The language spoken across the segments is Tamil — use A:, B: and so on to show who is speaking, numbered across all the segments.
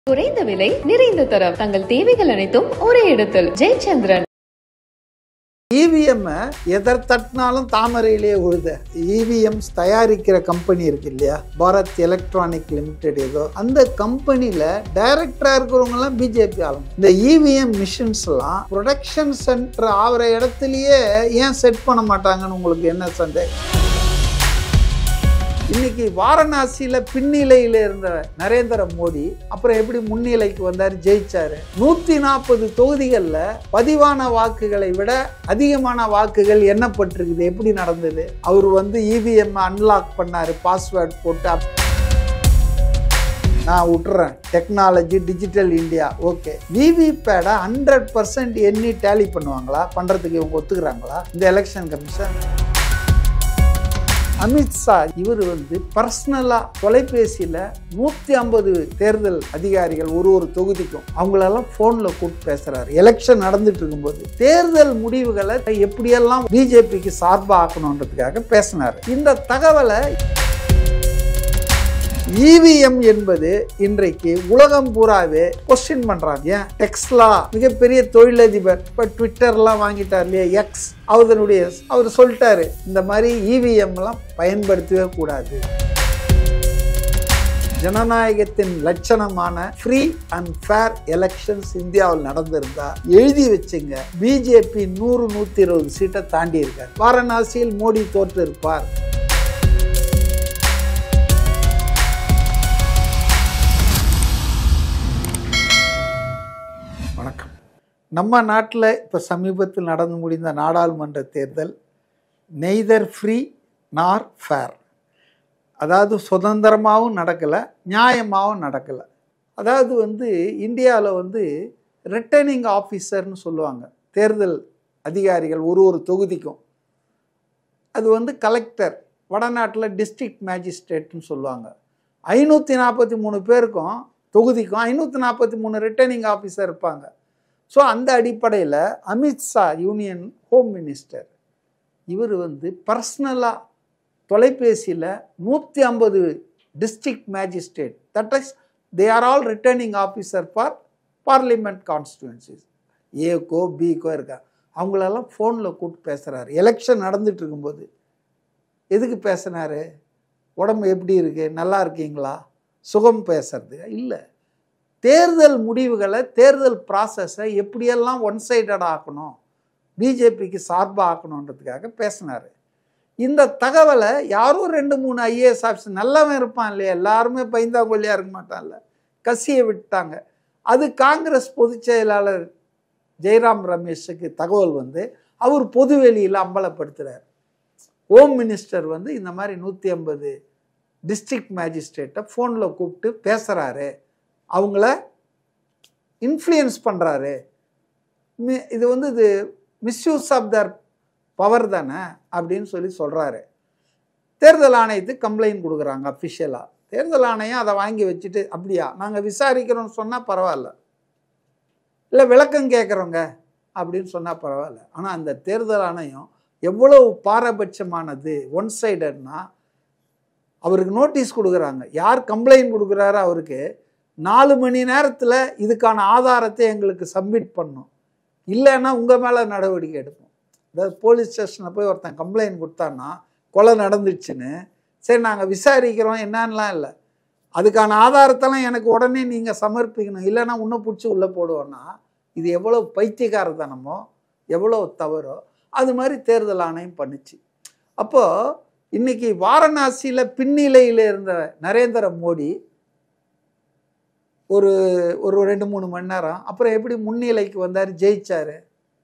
A: குறைந்த விலை நிறைந்த தரம் தங்கள் தேவைகள் அனைத்தும் ஒரே இடத்தில் ஜெயச்சந்திரன்.
B: இவிஎம் எதர் தட்டினாலும் தாமரையிலேயே உழுத இவிஎம்ஸ் தயாரிக்கிற கம்பெனி இருக்கு இல்லையா, பாரத் எலக்ட்ரானிக் லிமிடெட், ஏதோ அந்த கம்பெனியில டைரக்டரா இருக்கிறவங்க எல்லாம் பிஜேபி ஆளுங்க. இந்த இவிஎம் மிஷின்ஸ் எல்லாம் ப்ரொடக்ஷன் சென்டர் ஆகிற இடத்துலயே ஏன் செட் பண்ண மாட்டாங்கன்னு உங்களுக்கு என்ன சந்தேகம்? இன்னைக்கு வாரணாசியில பின்னிலையில இருந்த நரேந்திர மோடி அப்புறம் எப்படி முன்னிலைக்கு வந்தார், ஜெயிச்சாரு. 140 தொகுதிகள்ல பதிவான வாக்குகளை விட அதிகமான வாக்குகள் எண்ணப்பட்டிருக்குது. எப்படி நடந்தது? அவர் இவிஎம் அன்லாக் பண்ணாரு, பாஸ்வேர்ட் போட்டு. நான் விட்டுறேன், டெக்னாலஜி டிஜிட்டல் இந்தியா ஓகே. விவிபேடை 100% எண்ணி டேலி பண்ணுவாங்களா? பண்றதுக்கு இவங்க ஒத்துக்கிறாங்களா இந்த எலெக்ஷன் கமிஷன்? அமித்ஷா இவர் பர்சனலா தொலைபேசியில 150 தேர்தல் அதிகாரிகள் ஒரு தொகுதிக்கும் அவங்களெல்லாம் போன்ல கூப்பிட்டு பேசுறாரு. எலெக்ஷன் நடந்துட்டு இருக்கும்போது தேர்தல் முடிவுகளை எப்படியெல்லாம் பிஜேபிக்கு சார்பா ஆக்கணும்ன்றதுக்காக பேசினாரு. இந்த தகவலை இவிஎம் என்பது இன்றைக்கு உலகம் பூராவே கொஸ்டின் பண்றாங்க. ஏன் டெக்ஸ்லா மிகப்பெரிய தொழிலதிபர் இப்ப ட்விட்டர்லாம் வாங்கிட்டார் இல்லையா, எக்ஸ், அவர் சொல்லிட்டாரு இந்த மாதிரி இவிஎம் எல்லாம் பயன்படுத்தவே கூடாது. ஜனநாயகத்தின் லட்சணமான ஃப்ரீ அண்ட் ஃபேர் எலெக்ஷன்ஸ் இந்தியாவில் நடந்திருந்தா எழுதி வச்சுங்க, பிஜேபி 100-120 சீட்டை தாண்டி இருக்கார். வாரணாசியில் மோடி தோற்று இருப்பார். வணக்கம். நம்ம நாட்டில் இப்போ சமீபத்தில் நடந்து முடிந்த நாடாளுமன்ற தேர்தல் நெய்தர் ஃப்ரீ நார் ஃபேர், அதாவது சுதந்திரமாகவும் நடக்கலை, நியாயமாகவும் நடக்கலை. அதாவது இந்தியாவில் ரிட்டர்னிங் ஆஃபீஸர்னு சொல்லுவாங்க, தேர்தல் அதிகாரிகள் ஒரு தொகுதிக்கும். அது கலெக்டர், வடநாட்டில் டிஸ்ட்ரிக்ட் மேஜிஸ்ட்ரேட்னு சொல்லுவாங்க. 543 பேருக்கும் தொகுதிக்கும் 543 ரிட்டர்னிங் ஆஃபீஸர் இருப்பாங்க. ஸோ அந்த அடிப்படையில் அமித்ஷா யூனியன் ஹோம் மினிஸ்டர் இவர் பர்சனலாக தொலைபேசியில் 150 district magistrate, that is they are all returning officer for parliament constituencies, ஏக்கோ பிக்கோ இருக்கா, அவங்களெல்லாம் ஃபோனில் கூப்பிட்டு பேசுகிறாரு. எலெக்ஷன் நடந்துட்டு இருக்கும்போது எதுக்கு பேசினாரு? உடம்பு எப்படி இருக்கு, நல்லா இருக்கீங்களா, சுகம் பேசுறது இல்லை, தேர்தல் முடிவுகளை, தேர்தல் ப்ராசஸை எப்படியெல்லாம் ஒன் சைடட் ஆக்கணும், பிஜேபிக்கு சார்பாக ஆக்கணுன்றதுக்காக பேசினார். இந்த தகவலை யாரோ 2-3 ஐஏஎஸ் ஆஃபீஸர், நல்லவன் இருப்பான் இல்லையா, எல்லாருமே பைந்தாங்கொல்லியாக இருக்க மாட்டான்ல, கசியை விட்டாங்க. அது காங்கிரஸ் பொதுச் செயலாளர் ஜெய்ராம் ரமேஷுக்கு தகவல் அவர் பொதுவெளியில் அம்பலப்படுத்துகிறார். ஹோம் மினிஸ்டர் இந்த மாதிரி 150 டிஸ்ட்ரிக்ட் மேஜிஸ்ட்ரேட்டை ஃபோனில் கூப்பிட்டு பேசுகிறாரு, அவங்கள இன்ஃப்ளூயன்ஸ் பண்ணுறாரு. இது இது மிஸ்யூஸ் ஆஃப் தர் பவர் தானே அப்படின்னு சொல்கிறாரு. தேர்தல் ஆணையத்துக்கு கம்ப்ளைண்ட் கொடுக்குறாங்க அஃபிஷியலாக. தேர்தல் ஆணையம் அதை வாங்கி வச்சுட்டு, அப்படியா நாங்கள் விசாரிக்கிறோன்னு சொன்னால் பரவாயில்ல, இல்லை விளக்கம் கேட்குறோங்க அப்படின்னு சொன்னால் பரவாயில்ல. ஆனால் அந்த தேர்தல் ஆணையம் எவ்வளவு பாரபட்சமானது, ஒன் சைடட்னா, அவருக்கு நோட்டீஸ் கொடுக்குறாங்க. யார் கம்ப்ளைண்ட் கொடுக்குறாரு அவருக்கு 4 மணி நேரத்தில் இதுக்கான ஆதாரத்தை எங்களுக்கு சப்மிட் பண்ணணும், இல்லைன்னா உங்கள் மேலே நடவடிக்கை எடுப்போம். அதாவது போலீஸ் ஸ்டேஷனில் போய் ஒருத்தன் கம்ப்ளைண்ட் கொடுத்தான்னா கொலை நடந்துடுச்சுன்னு, சரி நாங்கள் விசாரிக்கிறோம் என்னன்னலாம் இல்லை, அதுக்கான ஆதாரத்தெல்லாம் எனக்கு உடனே நீங்கள் சமர்ப்பிக்கணும், இல்லைன்னா உன்னை பிடிச்சி உள்ளே போடுவோன்னா இது எவ்வளோ பைத்தியக்காரத்தனமோ, எவ்வளோ தவறோ அது மாதிரி தேர்தல் ஆணையம் பண்ணுச்சு. அப்போது இன்னைக்கு வாரணாசியில் பின்னிலையில் இருந்த நரேந்திர மோடி ஒரு 2-3 மணி நேரம் அப்புறம் எப்படி முன்னிலைக்கு வந்தார், ஜெயிச்சாரு.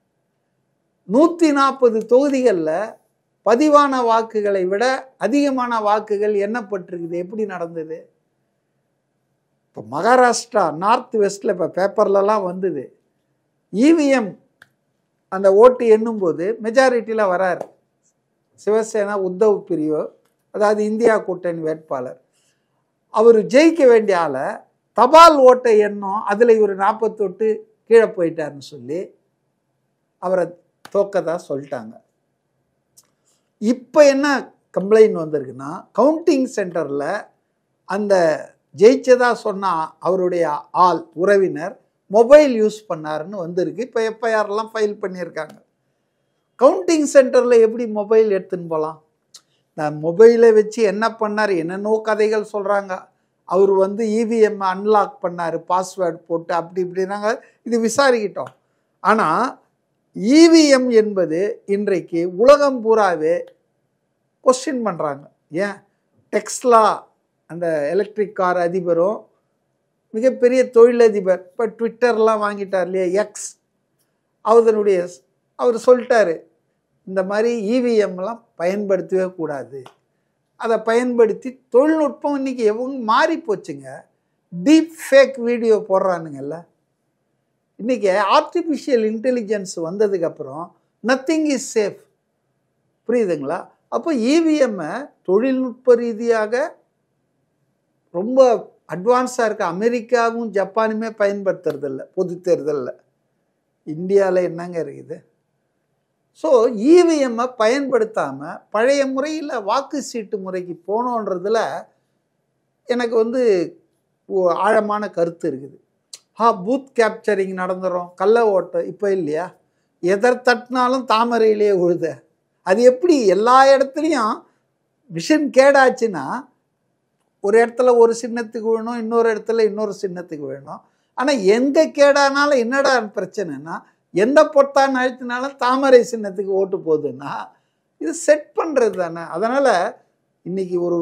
B: 140 தொகுதிகளில் பதிவான வாக்குகளை விட அதிகமான வாக்குகள் எண்ணப்பட்டிருக்குது. எப்படி நடந்தது? இப்போ மகாராஷ்டிரா நார்த் வெஸ்டில் இப்போ பேப்பர்லலாம் வந்தது, இவிஎம் அந்த ஓட்டு எண்ணும்போது மெஜாரிட்டியில் வராரு சிவசேனா உத்தவ் பிரியோ, அதாவது இந்தியா கூட்டணி வேட்பாளர். அவர் ஜெயிக்க வேண்டிய ஆளை தபால் ஓட்டை எண்ணும், அதில் இவர் 48 கீழே போயிட்டாருன்னு சொல்லி அவரை தோக்கதா சொல்லிட்டாங்க. இப்போ என்ன கம்ப்ளைண்ட் வந்திருக்குன்னா, கவுண்டிங் சென்டரில் அந்த ஜெயிச்சதா சொன்னால் அவருடைய உறவினர் மொபைல் யூஸ் பண்ணாருன்னு வந்திருக்கு. இப்போ எஃப்ஐஆர்லாம் ஃபைல் பண்ணியிருக்காங்க. கவுண்டிங் சென்டரில் எப்படி மொபைல் எடுத்துன்னு போகலாம்? நான் மொபைலை வச்சு என்ன பண்ணார், என்னென்னோ கதைகள் சொல்கிறாங்க. அவர் இவிஎம் அன்லாக் பண்ணார் பாஸ்வேர்டு போட்டு, அப்படி இப்படினாங்க. இது விசாரிக்கிட்டோம். ஆனால் இவிஎம் என்பது இன்றைக்கு உலகம் பூராவே கொஸ்டின் பண்ணுறாங்க. ஏன் டெஸ்லா அந்த எலக்ட்ரிக் கார் அதிபரும் மிகப்பெரிய தொழிலதிபர், இப்போ ட்விட்டர்லாம் வாங்கிட்டார் இல்லையா, எக்ஸ், அவர் சொல்லிட்டாரு இந்த மாதிரி இவிஎம்லாம் பயன்படுத்தவே கூடாது. அதை பயன்படுத்தி தொழில்நுட்பம் இன்றைக்கி மாறி போச்சுங்க. டீப் ஃபேக் வீடியோ போடுறானுங்கல்ல. இன்றைக்கி ஆர்டிஃபிஷியல் இன்டெலிஜென்ஸ் வந்ததுக்கப்புறம் நத்திங் இஸ் சேஃப். புரியுதுங்களா? அப்போ இவிஎம்மை தொழில்நுட்ப ரீதியாக ரொம்ப அட்வான்ஸாக இருக்க அமெரிக்காவும் ஜப்பானுமே பயன்படுத்துறதில்ல பொது தேர்தலில். இந்தியாவில் என்னங்க இருக்குது? ஸோ இவிஎம்மை பயன்படுத்தாமல் பழைய முறையில் வாக்கு சீட்டு முறைக்கு போனோன்றதில் எனக்கு ஆழமான கருத்து இருக்குது. பூத் கேப்சரிங் நடந்துடும், கள்ள ஓட்டு இப்போ இல்லையா, எதர் தட்டினாலும் தாமரையிலே உழுத. அது எப்படி எல்லா இடத்துலையும் மிஷின் கேடாச்சுன்னா ஒரு இடத்துல ஒரு சின்னத்துக்கு விழணும், இன்னொரு இடத்துல இன்னொரு சின்னத்துக்கு விழணும். ஆனால் எங்கே கேடானாலும் என்னடா பிரச்சனைனா, எந்த பொட்டான்னு அழுத்தினாலும் தாமரை சின்னத்துக்கு ஓட்டு போகுதுன்னா இது செட் பண்ணுறது தானே. அதனால் இன்றைக்கி ஒரு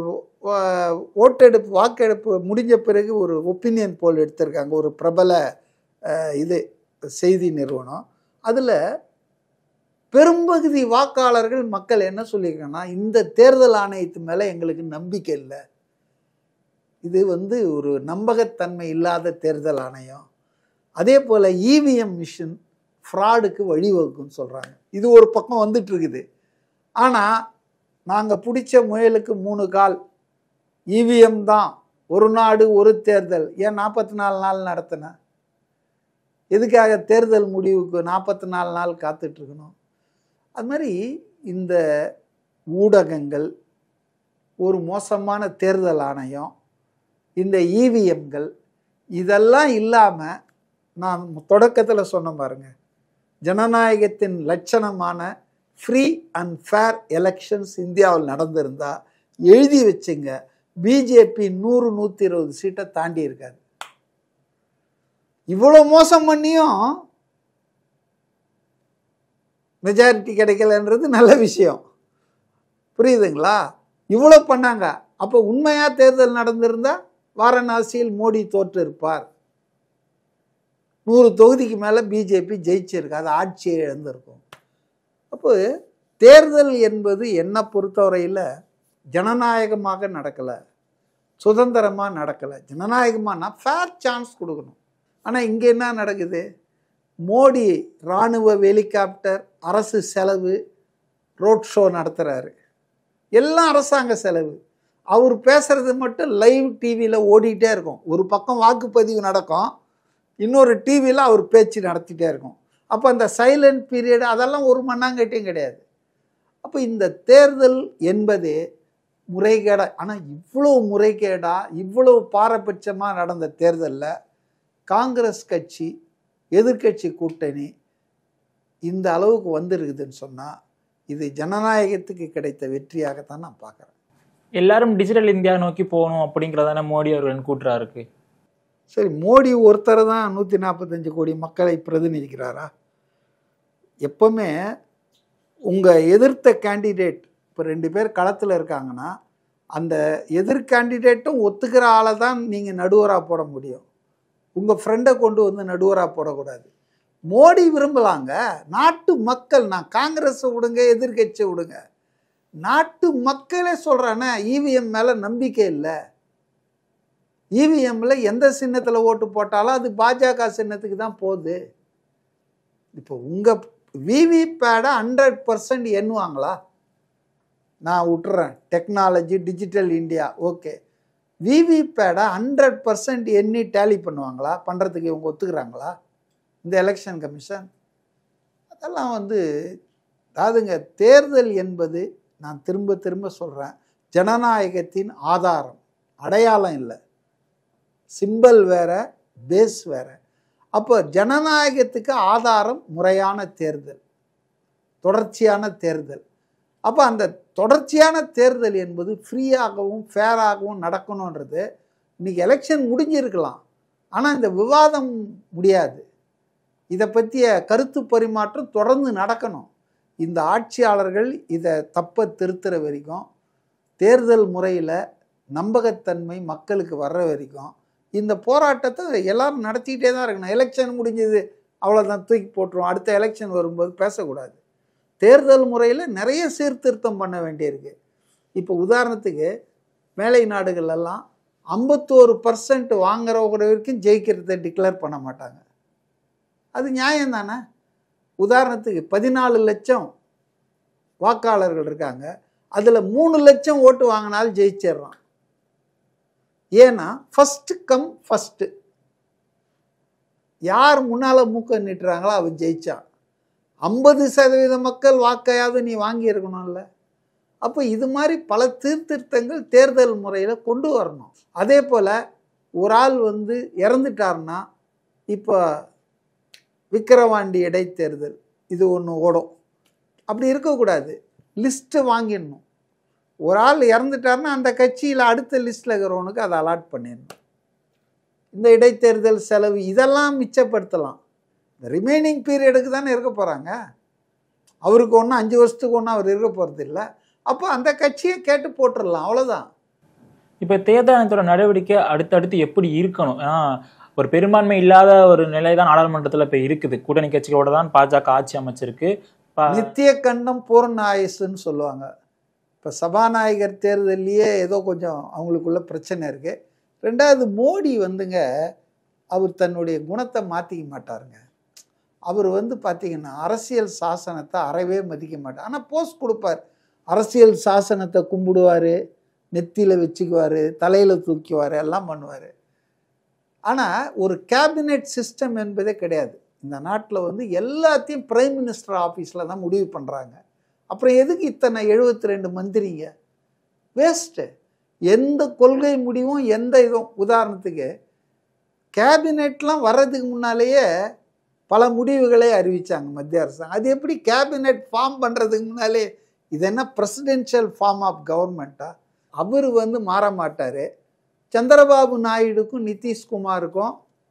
B: வாக்கெடுப்பு முடிஞ்ச பிறகு ஒரு ஒப்பீனியன் போல் எடுத்திருக்காங்க ஒரு பிரபல செய்தி நிறுவனம். அதில் பெரும்பகுதி வாக்காளர்கள் மக்கள் என்ன சொல்லியிருக்காங்கன்னா, இந்த தேர்தல் ஆணையத்து மேலே எங்களுக்கு நம்பிக்கை இல்லை, இது ஒரு நம்பகத்தன்மை இல்லாத தேர்தல் ஆணையம், அதே போல் இவிஎம் மிஷின் ஃப்ராடுக்கு வழிவகுக்குன்னு சொல்கிறாங்க. இது ஒரு பக்கம் வந்துட்டு இருக்குது. ஆனால் நாங்கள் பிடிச்ச முயலுக்கு 3 கால், இவிஎம் தான், ஒரு நாடு ஒரு தேர்தல். ஏன் 44 நாள் நடத்தின? எதுக்காக தேர்தல் முடிவுக்கு 44 நாள் காத்துட்ருக்கணும்? அது மாதிரி இந்த ஊடகங்கள், ஒரு மோசமான தேர்தல் ஆணையம், இந்த இவிஎம்கள், இதெல்லாம் இல்லாமல் நான் தொடக்கத்தில் சொன்ன பாருங்க, ஜனநாயகத்தின் லட்சணமான ஃப்ரீ அண்ட் ஃபேர் எலெக்ஷன்ஸ் இந்தியாவில் நடந்திருந்தால் எழுதி வச்சுங்க, பிஜேபி 100-120 சீட்டை தாண்டி இருக்காது. இவ்வளோ மோசம் பண்ணியும் மெஜாரிட்டி கிடைக்கலன்றது நல்ல விஷயம். புரியுதுங்களா? இவ்வளோ பண்ணாங்க. அப்போ உண்மையாக தேர்தல் நடந்திருந்தால் வாரணாசியில் மோடி தோற்று இருப்பார். 100 தொகுதிக்கு மேலே பிஜேபி ஜெயிச்சிருக்கு, அது ஆட்சியை இழந்திருக்கும். அப்போ தேர்தல் என்பது என்னை பொறுத்தவரையில் ஜனநாயகமாக நடக்கலை, சுதந்திரமாக நடக்கலை. ஜனநாயகமானா ஃபேர் சான்ஸ் கொடுக்கணும். ஆனால் இங்கே என்ன நடக்குது? மோடி இராணுவ ஹெலிகாப்டர், அரசு செலவு, ரோட் ஷோ நடத்துகிறாரு, எல்லாம் அரசாங்க செலவு. அவர் பேசுகிறது மட்டும் லைவ் டிவியில் ஓடிக்கிட்டே இருக்கும். ஒரு பக்கம் வாக்குப்பதிவு நடக்கும், இன்னொரு டிவியில் அவர் பேச்சு நடத்திட்டே இருக்கும். அப்போ அந்த சைலண்ட் பீரியட் அதெல்லாம் ஒரு மண்ணாங்கட்டியும் கிடையாது. அப்போ இந்த தேர்தல் என்பது முறைகேடாக, ஆனால் இவ்வளோ முறைகேடாக இவ்வளோ பாரபட்சமாக நடந்த தேர்தலில் காங்கிரஸ் கட்சி எதிர்கட்சி கூட்டணி இந்த அளவுக்கு வந்துருக்குதுன்னு சொன்னால் இது ஜனநாயகத்துக்கு கிடைத்த வெற்றியாகத்தான் நான் பார்க்குறேன்.
C: எல்லாரும் டிஜிட்டல் இந்தியா நோக்கி போகணும் அப்படிங்கிறதான மோடி அவர்களின் கூற்றா இருக்கு.
B: சரி, மோடி ஒருத்தர் தான் 145 கோடி மக்களை பிரதிநிதிக்கிறாரா? எப்பவுமே உங்கள் எதிர்த்த கேண்டிடேட், இப்போ 2 பேர் களத்தில் இருக்காங்கன்னா அந்த எதிர் கேண்டிடேட்டும் ஒத்துக்கிற ஆளை தான் நீங்கள் நடுவராக போட முடியும். உங்கள் ஃப்ரெண்டை கொண்டு நடுவராக போடக்கூடாது. மோடி விரும்பலாங்க, நாட்டு மக்கள், நான் காங்கிரஸை விடுங்க எதிர்கட்சியை விடுங்க, நாட்டு மக்களே சொல்கிறானே இவிஎம் மேலே நம்பிக்கை இல்லை, இவிஎம்மில் எந்த சின்னத்தில் ஓட்டு போட்டாலும் அது பாஜக சின்னத்துக்கு தான் போகுது. இப்போ உங்கள் விவிபேடை 100% எண்ணுவாங்களா? நான் விட்டுறேன், டெக்னாலஜி டிஜிட்டல் இந்தியா ஓகே. விவிபேடை 100% எண்ணி டேலி பண்ணுவாங்களா? பண்ணுறதுக்கு இவங்க ஒத்துக்கிறாங்களா இந்த எலெக்ஷன் கமிஷன்? அதெல்லாம் அதாவதுங்க, தேர்தல் என்பது நான் திரும்ப திரும்ப சொல்கிறேன், ஜனநாயகத்தின் ஆதாரம், அடையாளம் இல்லை. சிம்பல் வேற, பேஸ் வேற. அப்போ ஜனநாயகத்துக்கு ஆதாரம் முறையான தேர்தல், தொடர்ச்சியான தேர்தல். அப்போ அந்த தொடர்ச்சியான தேர்தல் என்பது ஃப்ரீயாகவும் ஃபேராகவும் நடக்கணுன்றது. இன்றைக்கி எலெக்ஷன் முடிஞ்சிருக்கலாம், ஆனால் இந்த விவாதம் முடியாது. இதை பற்றிய கருத்து பரிமாற்றம் தொடர்ந்து நடக்கணும். இந்த ஆட்சியாளர்கள் இதை தப்ப திருத்துற வரைக்கும், தேர்தல் முறையில் நம்பகத்தன்மை மக்களுக்கு வர்ற வரைக்கும் இந்த போராட்டத்தை எல்லாரும் நடத்திக்கிட்டே தான் இருக்கணும். எலெக்ஷன் முடிஞ்சது அவ்வளோதான், தூக்கி போட்டுருவோம், அடுத்த எலெக்ஷன் வரும்போது பேசக்கூடாது. தேர்தல் முறையில் நிறைய சீர்திருத்தம் பண்ண வேண்டியிருக்கு. இப்போ உதாரணத்துக்கு மேலை நாடுகளெல்லாம் 51% வாங்குறவங்க வரைக்கும் ஜெயிக்கிறத டிக்ளேர் பண்ண மாட்டாங்க. அது நியாயம் தானே? உதாரணத்துக்கு 14 லட்சம் வாக்காளர்கள் இருக்காங்க, அதில் 3 லட்சம் ஓட்டு வாங்கினாலும் ஜெயிச்சிடறான். ஏன்னா ஃபஸ்ட்டு கம் ஃபஸ்ட்டு, யார் முன்னால் மூக்க நீட்டுறாங்களோ அவன் ஜெயிச்சான். 50% மக்கள் வாக்கையாவது நீ வாங்கி இருக்கணும்ல. அப்போ இது மாதிரி பல சீர்திருத்தங்கள் தேர்தல் முறையில் கொண்டு வரணும். அதே போல் ஒரு ஆள் இறந்துட்டார்னா, இப்போ விக்கிரவாண்டி இடைத்தேர்தல் இது ஒன்று ஓடும். அப்படி இருக்கக்கூடாது, லிஸ்ட்டு வாங்கிடணும். ஒரு ஆள் இறந்துட்டார்னா அந்த கட்சியில் அடுத்த லிஸ்ட்டில் இருக்கிறவனுக்கு அதை அலாட் பண்ணிடணும். இந்த இடைத்தேர்தல் செலவு இதெல்லாம் மிச்சப்படுத்தலாம். இந்த ரிமைனிங் பீரியடுக்கு தானே இருக்க போகிறாங்க. அவருக்கு ஒன்றும் 5 வருஷத்துக்கு ஒன்றும் அவர் இருக்க போகிறது இல்லை. அப்போ அந்த கட்சியை கேட்டு போட்டுடலாம், அவ்வளோதான்.
C: இப்போ தேர்தல் ஆணையத்தோட நடவடிக்கை அடுத்தடுத்து எப்படி இருக்கணும்? ஏன்னா ஒரு பெரும்பான்மை இல்லாத ஒரு நிலை தான் நாடாளுமன்றத்தில் இப்போ இருக்குது. கூட்டணி கட்சிகளோட தான் பாஜக ஆட்சி அமைச்சிருக்கு.
B: நித்திய கண்டம் பூர்ண ஆயுசுன்னு சொல்லுவாங்க. இப்போ சபாநாயகர் தேர்தலையே ஏதோ கொஞ்சம் அவங்களுக்குள்ள பிரச்சனை இருக்குது. ரெண்டாவது, மோடி அவர் தன்னுடைய குணத்தை மாற்றிக்க மாட்டாருங்க. அவர் பார்த்திங்கன்னா அரசியல் சாசனத்தை அறவே மதிக்க மாட்டார். ஆனால் போஸ்ட் கொடுப்பார். அரசியல் சாசனத்தை கும்பிடுவார், நெத்தியில் வச்சுக்குவார், தலையில் தூக்குவார், எல்லாம் பண்ணுவார். ஆனால் ஒரு கேபினெட் சிஸ்டம் என்பதே கிடையாது. இந்த நாட்டில் எல்லாத்தையும் பிரைம் மினிஸ்டர் ஆஃபீஸில் தான் முடிவு பண்ணுறாங்க. அப்புறம் எதுக்கு இத்தனை 72 மந்திரிங்க? வேஸ்ட்டு. எந்த கொள்கை முடிவும் எந்த இதுவும், உதாரணத்துக்கு கேபினெட்லாம் வர்றதுக்கு முன்னாலேயே பல முடிவுகளை அறிவித்தாங்க மத்திய அரசாங்கம். அது எப்படி கேபினெட் ஃபார்ம் பண்ணுறதுக்கு முன்னாலே? இது என்ன பிரசிடென்ஷியல் ஃபார்ம் ஆஃப் கவர்மெண்ட்டா? அவர் மாற மாட்டார். சந்திரபாபு நாயுடுக்கும் நிதிஷ்குமாருக்கும்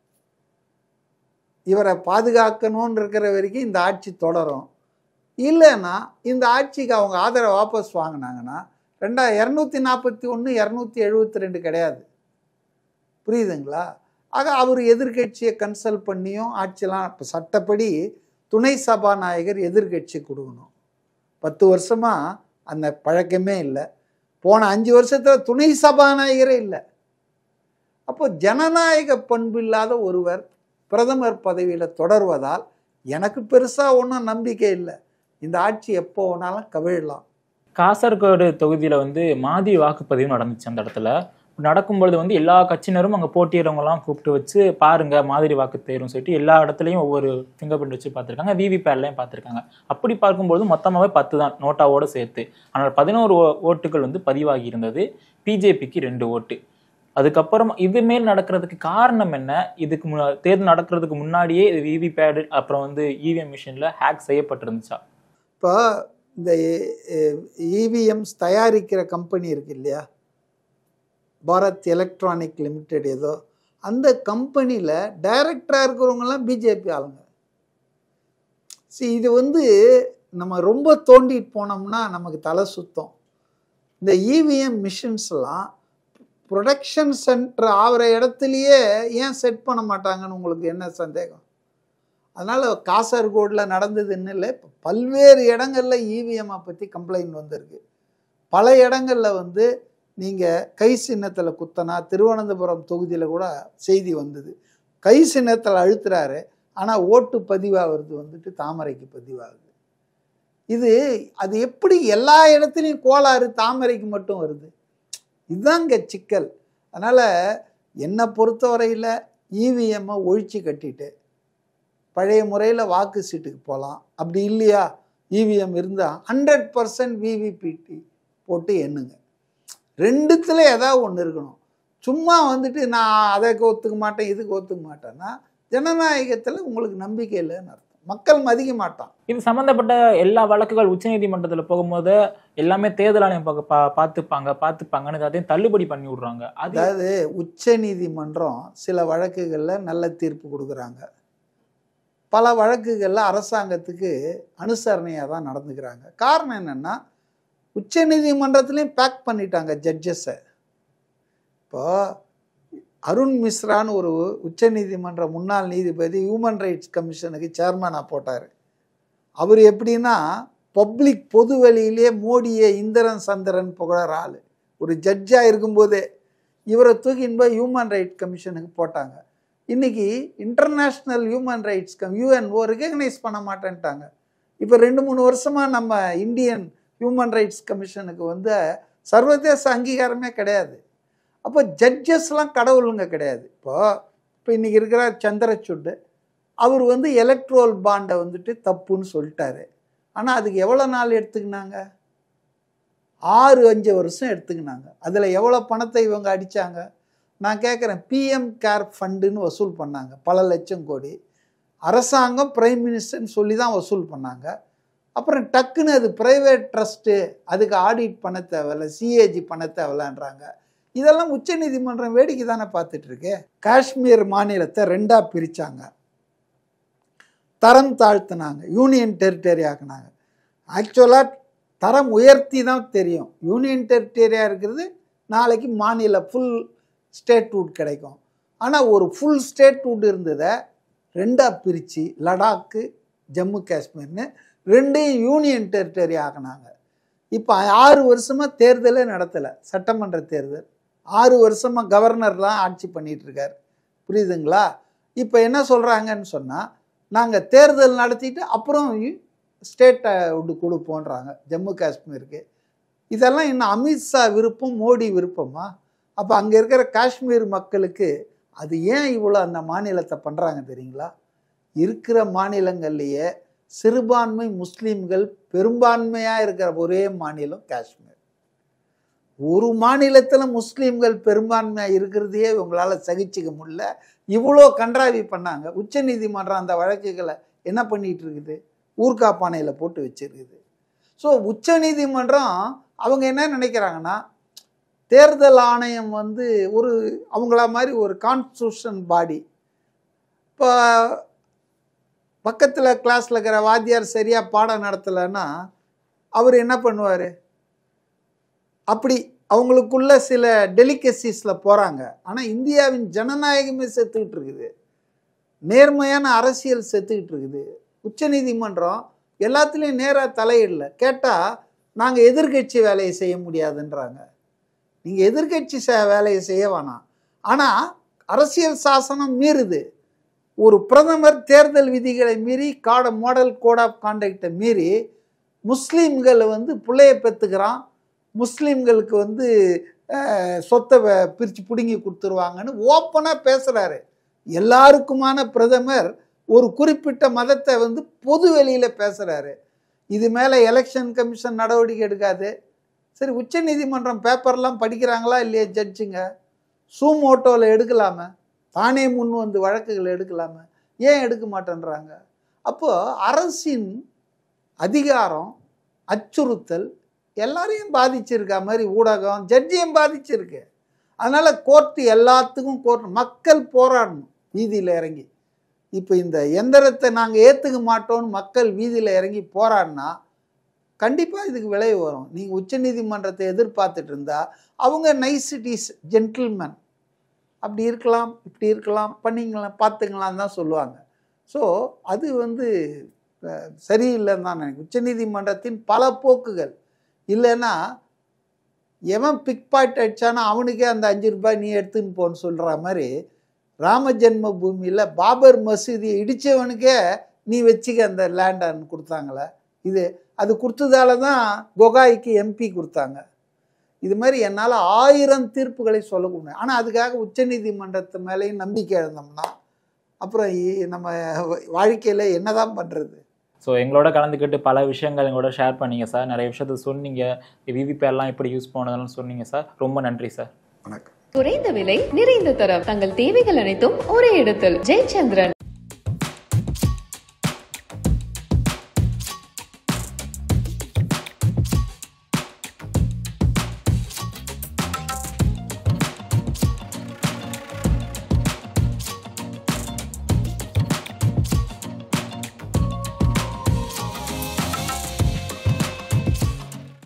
B: இவரை பாதுகாக்கணும்னு இருக்கிற வரைக்கும் இந்த ஆட்சி தொடரும். இல்லைன்னா இந்த ஆட்சிக்கு அவங்க ஆதரவை வாபஸ் வாங்கினாங்கன்னா 241 272 கிடையாது. புரியுதுங்களா? ஆக அவர் எதிர்கட்சியை கன்சல்ட் பண்ணியும் ஆட்சியெல்லாம் இப்போ சட்டப்படி துணை சபாநாயகர் எதிர்கட்சி கொடுக்கணும். 10 வருஷமாக அந்த பழக்கமே இல்லை. போன 5 வருஷத்தில் துணை சபாநாயகரே இல்லை. அப்போ ஜனநாயக பண்பு இல்லாத ஒருவர் பிரதமர் பதவியில் தொடர்வதால் எனக்கு பெருசாக ஒன்றும் நம்பிக்கை இல்லை. இந்த ஆட்சி எப்போ வேணாலும் கவிழலாம்.
C: காசர்கோடு தொகுதியில் மாதிரி வாக்குப்பதிவு நடந்துச்சு. அந்த இடத்துல நடக்கும்பொழுது எல்லா கட்சியினரும் அங்கே போட்டியிடவங்கலாம் கூப்பிட்டு வச்சு பாருங்க மாதிரி வாக்கு தேர்வுன்னு சொல்லிட்டு எல்லா இடத்துலையும் ஒவ்வொரு ஃபிங்கர் பிரிண்ட் வச்சு பார்த்துருக்காங்க, விவிபேட்லையும் பார்த்துருக்காங்க. அப்படி பார்க்கும்பொழுது மொத்தமாகவே 10 தான் நோட்டாவோடு சேர்த்து. ஆனால் 11 ஓட்டுகள் பதிவாகி இருந்தது. பிஜேபிக்கு 2 ஓட்டு. அதுக்கப்புறம் இது மேல் நடக்கிறதுக்கு காரணம் என்ன? இதுக்கு தேர்தல் நடக்கிறதுக்கு முன்னாடியே விவிபேட் அப்புறம் இவிஎம் மிஷினில் ஹேக் செய்யப்பட்டிருந்துச்சா?
B: இப்போ இந்த இவிஎம்ஸ் தயாரிக்கிற கம்பெனி இருக்கு இல்லையா, பாரத் எலக்ட்ரானிக் லிமிடெட், ஏதோ அந்த கம்பெனியில் டைரக்டராக இருக்கிறவங்கலாம் பிஜேபி ஆளுங்க. இது நம்ம ரொம்ப தோண்டிட்டு போனோம்னா நமக்கு தலை சுத்தம். இந்த இவிஎம் மிஷின்ஸ்லாம் ப்ரொடக்ஷன் சென்டர் ஆகிற இடத்துலையே ஏன் செட் பண்ண மாட்டாங்கன்னு உங்களுக்கு என்ன சந்தேகம்? அதனால் காசர்கோடில் நடந்ததுன்னு இல்லை, இப்போ பல்வேறு இடங்களில் இவிஎம்மை பற்றி கம்ப்ளைண்ட் வந்திருக்கு. பல இடங்களில் நீங்கள் கை சின்னத்தில் குத்தனா, திருவனந்தபுரம் தொகுதியில் கூட செய்தி வந்தது. கை சின்னத்தில் அழுத்துறாரு, ஆனால் ஓட்டு பதிவாகிறது தாமரைக்கு பதிவாகுது. அது எப்படி எல்லா இடத்துலையும் கோளாறு தாமரைக்கு மட்டும் வருது? இதுதாங்க சிக்கல். அதனால் என்னை பொறுத்தவரையில் இவிஎம்மை ஒழிச்சு கட்டிட்டு பழைய முறையில் வாக்கு சீட்டுக்கு போகலாம். அப்படி இல்லையா, இவிஎம் இருந்தால் 100% விவிபிடி போட்டு எண்ணுங்க. ரெண்டுத்தில் ஏதாவது ஒன்று இருக்கணும். சும்மா வந்துட்டு நான் அதை ஒத்துக்க மாட்டேன் இதுக்கு ஒத்துக்க மாட்டேன்னா ஜனநாயகத்தில் உங்களுக்கு நம்பிக்கை இல்லைன்னு அர்த்தம். மக்கள் மதிக்க மாட்டான்.
C: இது சம்பந்தப்பட்ட எல்லா வழக்குகள் உச்சநீதிமன்றத்தில் போகும்போது எல்லாமே தேர்தல் ஆணையம் பார்த்துப்பாங்கன்னு எல்லாத்தையும் தள்ளுபடி பண்ணி விடுறாங்க.
B: அதாவது உச்ச நீதிமன்றம் சில வழக்குகளில் நல்ல தீர்ப்பு கொடுக்குறாங்க, பல வழக்குகளில் அரசாங்கத்துக்கு அனுசரணையாக தான் நடந்துக்கிறாங்க. காரணம் என்னென்னா உச்ச நீதிமன்றத்துலேயும் பேக் பண்ணிட்டாங்க ஜட்ஜஸை. இப்போது அருண் மிஸ்ரான்னு ஒரு உச்ச நீதிமன்ற முன்னாள் நீதிபதி ஹியூமன் ரைட்ஸ் கமிஷனுக்கு சேர்மனாக போட்டார். அவர் எப்படின்னா பப்ளிக் பொது வழியிலே மோடியை இந்திரன் சந்திரன் புகழற ஆள். ஒரு ஜட்ஜாக இருக்கும்போதே இவரை தூக்கின்னு போய் ஹியூமன் ரைட்ஸ் கமிஷனுக்கு போட்டாங்க. இன்றைக்கி international human rights UNO recognise பண்ண மாட்டேன்ட்டாங்க. இப்போ 2-3 வருஷமாக நம்ம இந்தியன் ஹியூமன் ரைட்ஸ் கமிஷனுக்கு வந்து சர்வதேச அங்கீகாரமே கிடையாது. அப்போ ஜட்ஜஸ்லாம் கடவுளுங்க கிடையாது. இப்போ இன்றைக்கி இருக்கிற சந்திரசூட் அவர் வந்து எலக்ட்ரோல் பாண்டை வந்துட்டு தப்புன்னு சொல்லிட்டாரு. ஆனால் அதுக்கு எவ்வளோ நாள் எடுத்துக்கினாங்க? 6-5 வருஷம் எடுத்துக்கினாங்க. அதில் எவ்வளோ பணத்தை இவங்க அடித்தாங்க? நான் கேட்குறேன், பிஎம் கேர் ஃபண்டுன்னு வசூல் பண்ணாங்க, பல லட்சம் கோடி. அரசாங்கம் பிரைம் மினிஸ்டர்னு சொல்லி தான் வசூல் பண்ணாங்க. அப்புறம் டக்குன்னு அது ப்ரைவேட் ட்ரஸ்ட்டு, அதுக்கு ஆடிட் பண்ண தேவையில்ல, சிஏஜி பண்ண தேவையில்லன்றாங்க. இதெல்லாம் உச்ச நீதிமன்றம் வேடிக்கை தானே பார்த்துட்ருக்கு. காஷ்மீர் மாநிலத்தை 2ஆக பிரித்தாங்க, தரம் தாழ்த்தினாங்க, யூனியன் டெரிட்டரி ஆக்குனாங்க. ஆக்சுவலாக தரம் உயர்த்தி தான் தெரியும். யூனியன் டெரிட்டரியாக இருக்கிறது நாளைக்கு மாநில ஃபுல் ஸ்டேட்ஹுட் கிடைக்கும். ஆனால் ஒரு ஃபுல் ஸ்டேட்ஹுட் இருந்ததை 2ஆக பிரித்து லடாக்கு ஜம்மு காஷ்மீர்னு 2 யூனியன் டெரிட்டரி ஆக்குனாங்க. இப்போ 6 வருஷமாக தேர்தலே நடத்தலை, சட்டமன்ற தேர்தல். 6 வருஷமாக கவர்னர்லாம் ஆட்சி பண்ணிகிட்ருக்கார். புரியுதுங்களா? இப்போ என்ன சொல்கிறாங்கன்னு சொன்னால், நாங்கள் தேர்தல் நடத்திட்டு அப்புறம் ஸ்டேட்டை கொடுப்போன்றாங்க ஜம்மு காஷ்மீருக்கு. இதெல்லாம் இன்னும் அமித்ஷா விருப்பம், மோடி விருப்பமா? அப்போ அங்கே இருக்கிற காஷ்மீர் மக்களுக்கு அது ஏன் இவ்வளோ அந்த மாநிலத்தை பண்ணுறாங்க தெரியுங்களா? இருக்கிற மாநிலங்கள்லேயே சிறுபான்மை முஸ்லீம்கள் பெரும்பான்மையாக இருக்கிற ஒரே மாநிலம் காஷ்மீர். ஒரு மாநிலத்தில் முஸ்லீம்கள் பெரும்பான்மையாக இருக்கிறதையே இவங்களால் சகிச்சிக்க முடியல. இவ்வளோ கன்றாவி பண்ணாங்க. உச்ச நீதிமன்றம் அந்த வழக்குகளை என்ன பண்ணிகிட்டு இருக்குது? ஊர்கா பானையில் போட்டு வச்சிருக்குது. ஸோ உச்ச நீதிமன்றம் அவங்க என்ன நினைக்கிறாங்கன்னா, தேர்தல் ஆணையம் வந்து ஒரு அவங்கள மாதிரி ஒரு கான்ஸ்டியூஷன் பாடி. இப்போ பக்கத்தில் கிளாஸில் இருக்கிற வாத்தியார் சரியாக பாடம் நடத்தலைன்னா அவர் என்ன பண்ணுவார்? அப்படி அவங்களுக்குள்ள சில டெலிகசிஸில் போகிறாங்க. ஆனால் இந்தியாவின் ஜனநாயகமே செத்துக்கிட்டு இருக்குது, நேர்மையான அரசியல் செத்துக்கிட்டு இருக்குது. உச்ச நீதிமன்றம் எல்லாத்துலேயும் நேராக தலையிடல. கேட்டால் நாங்கள் எதிர்கட்சி வேலையை செய்ய முடியாதுன்றாங்க. நீங்கள் எதிர்கட்சி வேலையை செய்ய வேணாம், ஆனால் அரசியல் சாசனம் மீறுது. ஒரு பிரதமர் தேர்தல் விதிகளை மீறி மாடல் கோட் ஆஃப் கான்டக்டை மீறி முஸ்லீம்களை வந்து பிள்ளைய பெற்றுக்கிறான், முஸ்லீம்களுக்கு வந்து சொத்தை பிரித்து பிடுங்கி கொடுத்துருவாங்கன்னு ஓப்பனாக பேசுகிறாரு. எல்லாருக்குமான பிரதமர் ஒரு குறிப்பிட்ட மதத்தை வந்து பொது வெளியில் பேசுகிறாரு. இது மேலே எலெக்ஷன் கமிஷன் நடவடிக்கை எடுக்காது. சரி, உச்ச நீதிமன்றம் பேப்பர்லாம் படிக்கிறாங்களா இல்லையா ஜட்ஜுங்க? சூமோட்டோவில் எடுக்கலாமே, தானே முன் வந்து வழக்குகள் எடுக்கலாமே, ஏன் எடுக்க மாட்டேன்றாங்க? அப்போது அரசின் அதிகாரம், அச்சுறுத்தல் எல்லாரையும் பாதிச்சிருக்கா மாதிரி ஊடகம் ஜட்ஜையும் பாதிச்சிருக்கு. அதனால் கோர்ட்டு எல்லாத்துக்கும் மக்கள் போராடணும் வீதியில் இறங்கி. இப்போ இந்த எந்திரத்தை நாங்கள் ஏற்றுக்க மாட்டோம்னு மக்கள் வீதியில் இறங்கி போராடினா கண்டிப்பாக இதுக்கு விளைவு வரும். நீங்கள் உச்ச நீதிமன்றத்தை எதிர்பார்த்துட்டு இருந்தால் அவங்க நைசிட்டிஸ், ஜென்டில்மேன், அப்படி இருக்கலாம் இப்படி இருக்கலாம் பண்ணிங்களாம் பார்த்துங்களான்னு தான் சொல்லுவாங்க. ஸோ அது வந்து சரியில்லைன்னு தான் நினைக்கிறேன். உச்ச நீதிமன்றத்தின் பல போக்குகள் இல்லைன்னா எவன் பிக் பாயிண்ட் அடித்தானா அவனுக்கே அந்த 5 ரூபாய் நீ எடுத்துன்னு போன்னு சொல்கிற மாதிரி, ராம ஜென்ம பூமியில் பாபர் மசூதியை இடித்தவனுக்கே நீ வச்சுக்க அந்த லேண்டான்னு கொடுத்தாங்களே. அது கொடுத்ததால தான் கொகாய்க்கு எம்பி கொடுத்தாங்க. இது மாதிரி என்னால் 1000 தீர்ப்புகளை சொல்ல முடியும். ஆனால் அதுக்காக உச்ச நீதிமன்றத்து மேலேயும் நம்பிக்கை இழந்தோம்னா அப்புறம் நம்ம வாழ்க்கையில் என்ன தான் பண்ணுறது?
C: ஸோ எங்களோட கலந்துக்கிட்டு பல விஷயங்கள் எங்களோட ஷேர் பண்ணீங்க சார். நிறைய விஷயத்த சொன்னீங்க, விவிபேர்லாம் எப்படி யூஸ் பண்ணதெல்லாம் சொன்னீங்க சார். ரொம்ப நன்றி சார்.
B: வணக்கம்.
A: குறைந்த விலை, நிறைந்த தரம். தங்கள் தேவைகள் அனைத்தும் ஒரே இடத்தில். ஜெயச்சந்திரன்.